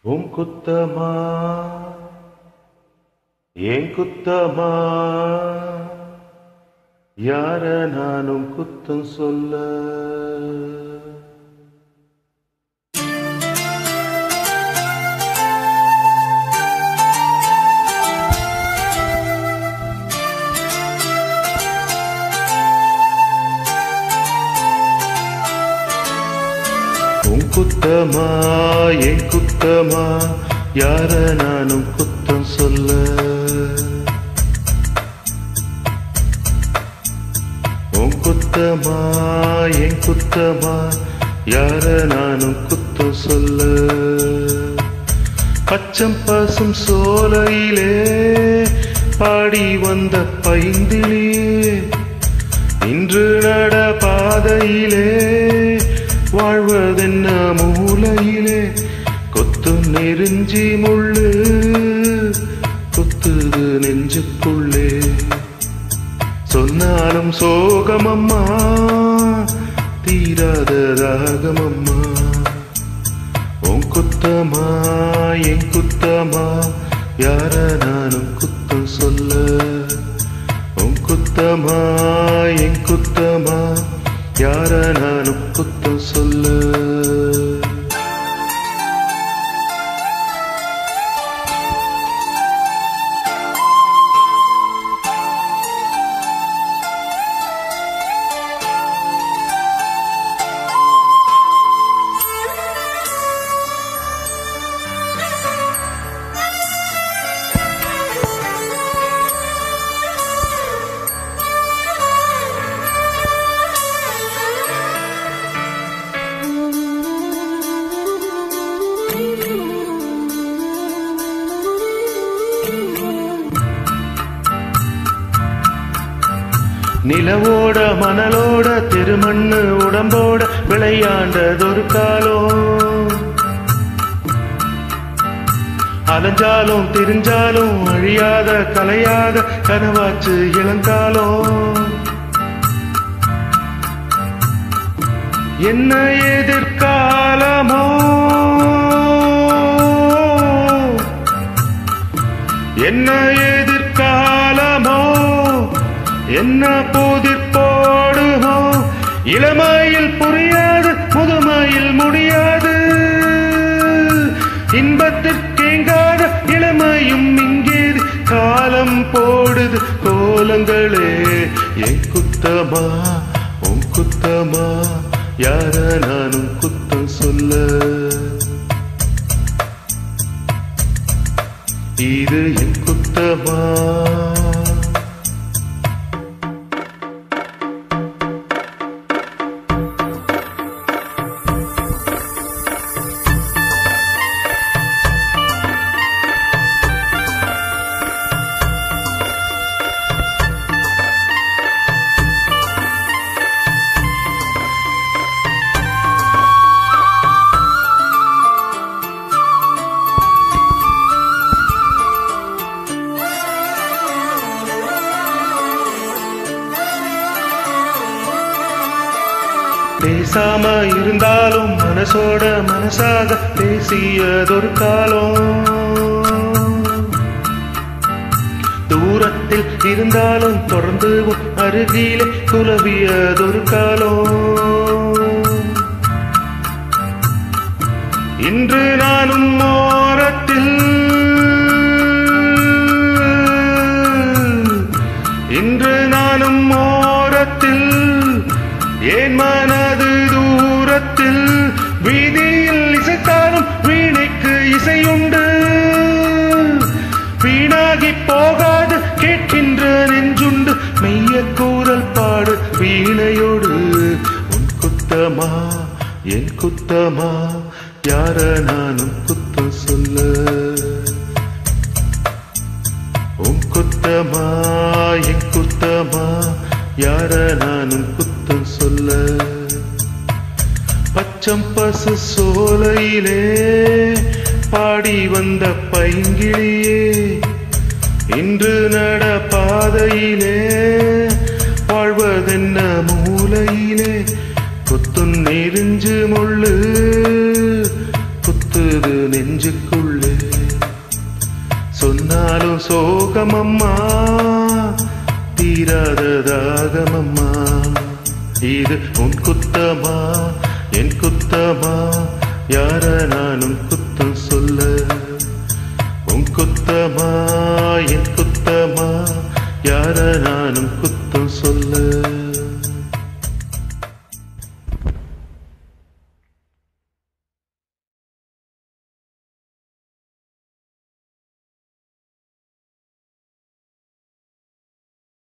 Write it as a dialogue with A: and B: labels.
A: உன் குத்தமா ஏன் குத்தமா யார நானும் குத்தம் சொல்ல உன் குத்தமா என் குத்தமா யார நானும் குத்தம் சொல்ல உன் குத்தமா என் குத்தமா யார நானும் குத்தம் சொல்ல பச்சம் பசும் சோலையிலே பாடி வந்த பைந்திலியே இன்று நட பாதையிலே வாழ்வதென்ன மூலையிலே கொத்து நெருஞ்சி முள்ளு குத்துது நெஞ்சுக்குள்ளே சொன்னாலும் சோகமம்மா தீராத ராகமம்மா உன் குத்தமா என் குத்தமா யார நானும் குத்தம் சொல்ல உன் குத்தமா என் குத்தமா யார நானும் குத்தம் சொல்ல நிலவோட மணலோட திருமண்ணு உடம்போட விளையாண்டதொரு காலம் அலைஞ்சாலும் திரிஞ்சாலும் அழியாத கலையாத கனவாச்சு இளங்காலம் என்ன எதிர்காலமோ என்ன எதிர்காலமோ என்ன புதிர் போடுமோ இளமையில் புரியாது முதுமையில் முடியாது இன்பத்திற்கேங்காத இளமையும் இங்கேது காலம் போடுது கோலங்களே என் குத்தமா உன் குத்தமா யார நானும் குத்தம் சொல்ல இது என் குத்தமா பேசாம இருந்தாலும் மனசோட மனசாக பேசியதொரு காலம் தூரத்தில் இருந்தாலும் தொடர்ந்து அருகிலே குலவியதொரு காலம் இன்று நானும் ஓரத்தில் இன்று நானும் ஓரத்தில் ஏன் மனது தூரத்தில் வீதியில் இசைத்தாலும் வீணைக்கு இசையுண்டு வீணாகி போகாது கேட்கின்ற நெஞ்சுண்டு மெய்ய கூறல் பாடு வீணையோடு உன் குத்தமா என் குத்தமா யார நானும் குத்தம் சொல்ல உன் குத்தமா என் குத்தமா யார நானும் குத்தம் சொல்ல பச்சம் பசு சோலையிலே பாடி வந்த பைங்கிளியே இன்று நட பாதையிலே வாழ்வதென்ன மூலையிலே கொத்து நெறிஞ்சு முள்ளு குத்துது நெஞ்சுக்குள்ளே. சொன்னாலும் சோகமம்மா, தீராத தாகமம்மா. இது உன் குத்தமா என் குத்தமா, யார நானும் குத்தம் சொல்ல. உன் குத்தமா என் குத்தமா, யார நானும் குத்தம் சொல்ல.